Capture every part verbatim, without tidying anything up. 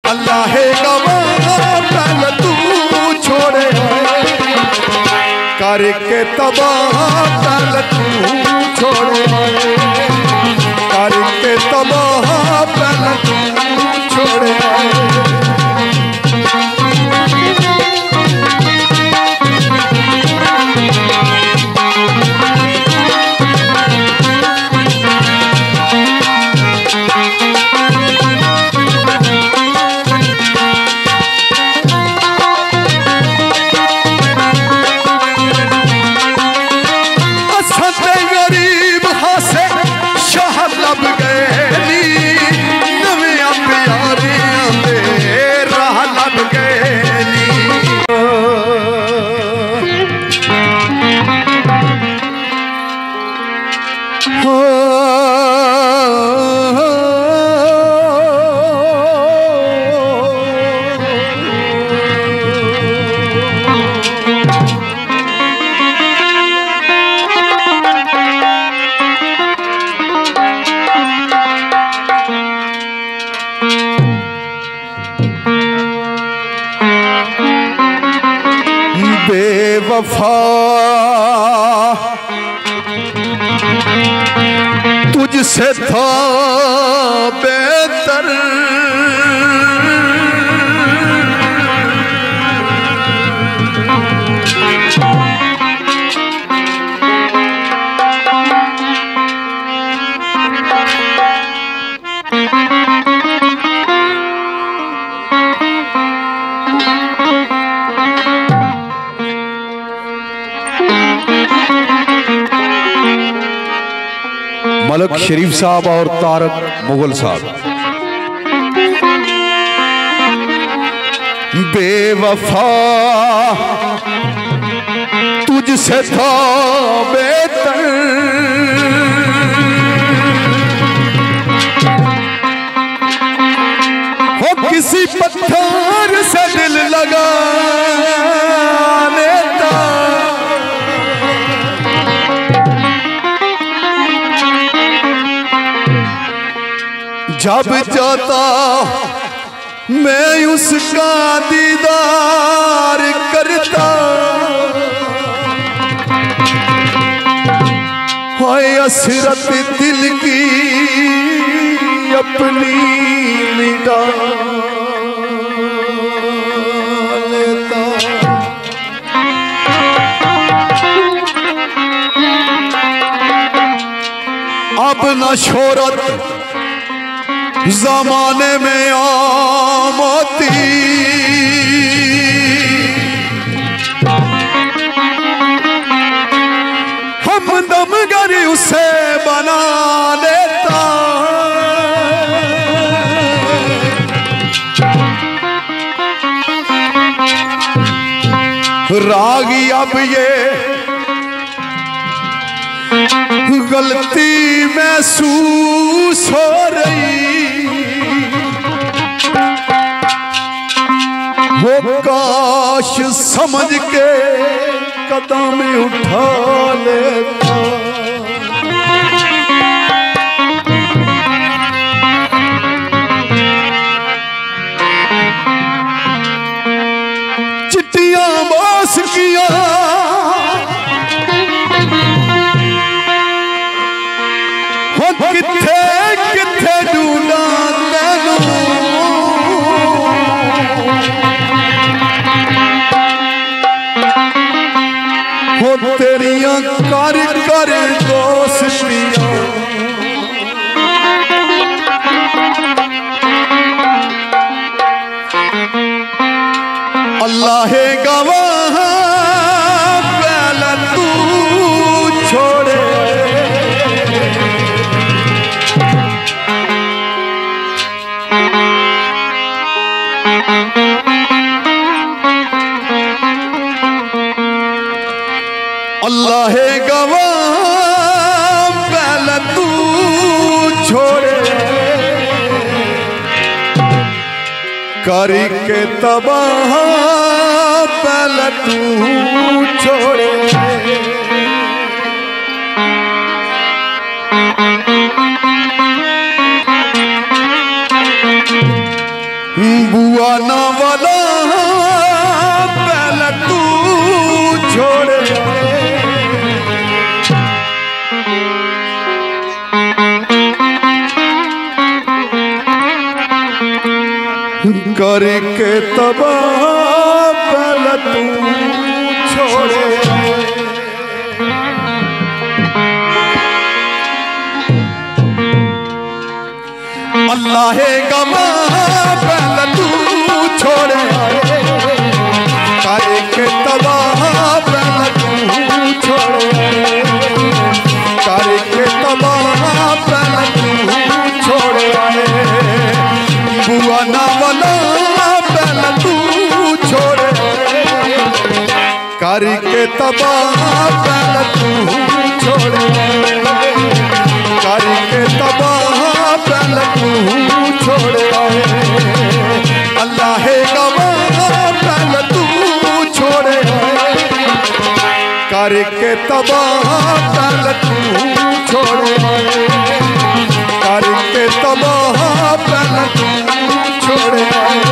अल्लाह गवाह पहले तू छोड़े करके तबाह पहले तू छोड़े करके तबाह पहले तू छोड़े बेवफा तुझसे था बेहतर मलक शरीफ साहब और तारक मुगल साहब। बेवफा तुझसे था बेहतर हो किसी पत्थर से दिल लगा लेता जब जाता मैं उसका दीदार करता हाय असरत दिल की अपनी मिटा लेता अब न शोहरत ज़माने में आमती हमदम गरी उसे बना लेता रागी अब ये गलती महसूस हो रही वो काश समझ के कदम उठा लेता चिट्ठियां बास किया हो किथे किथे ढूंढा तेनू हो तेरिया कर कर दोस्तियां अल्लाह गवाह पहले तू छोड़े अल्लाह गवाह पहले तू छोड़े करके तबाह पहले तू छोड़े बुआ ना वाला पहले तू छोड़ करके तबाह पहले तू छोड़े अल्लाह गमा पहले तू छोड़े करके तबाह पहले तू छोड़े करके तबाह पहले तू छोड़े बुआ ना वाला पहले तू छोड़े करके तबाह पहले तू छोड़े करके तबाह पहले तू छोड़े अल्लाह गवा पहले तू छोड़े करके तबाह पहले तू छोड़े करके तबाह पहले तू छोड़े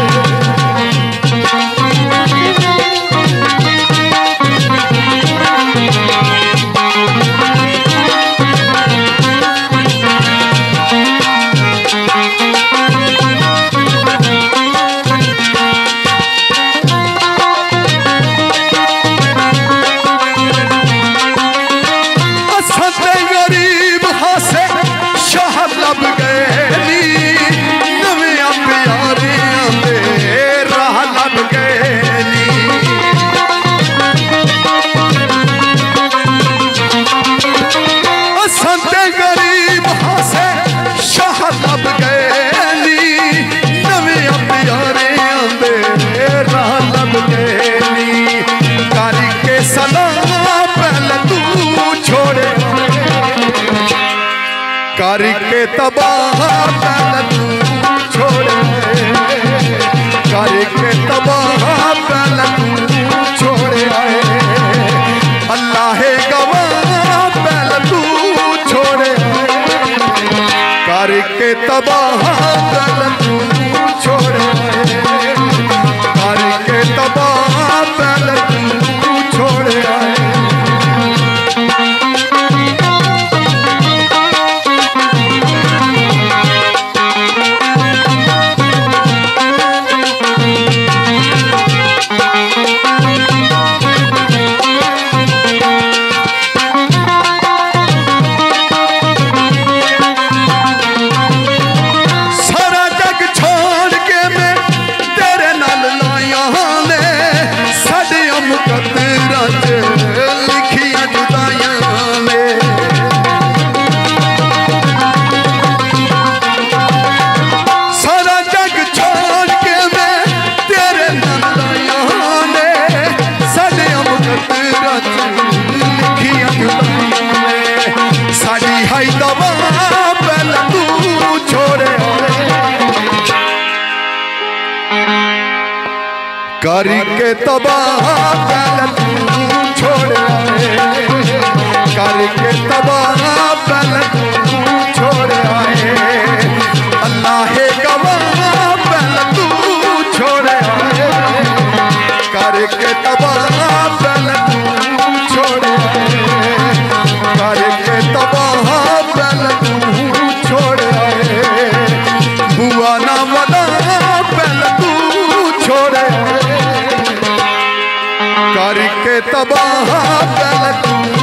करके तबाह पहले तू छोड़े करके तबाह पहले तू छोड़े अल्लाह गवा पहले तू छोड़े करके तबाह पहले तू छोड़े करके तबाह पहले तू छोड़े करके तबाह पहले तू छोड़े करके तबाह पहले तू छोड़े अल्लाह गवा पहले तू छोड़े करके तबाह पहले तू छोड़े करके तबाह पहले तू छोड़े बुआ ना वाला पहले तू छोड़े करके तबाह पहले तू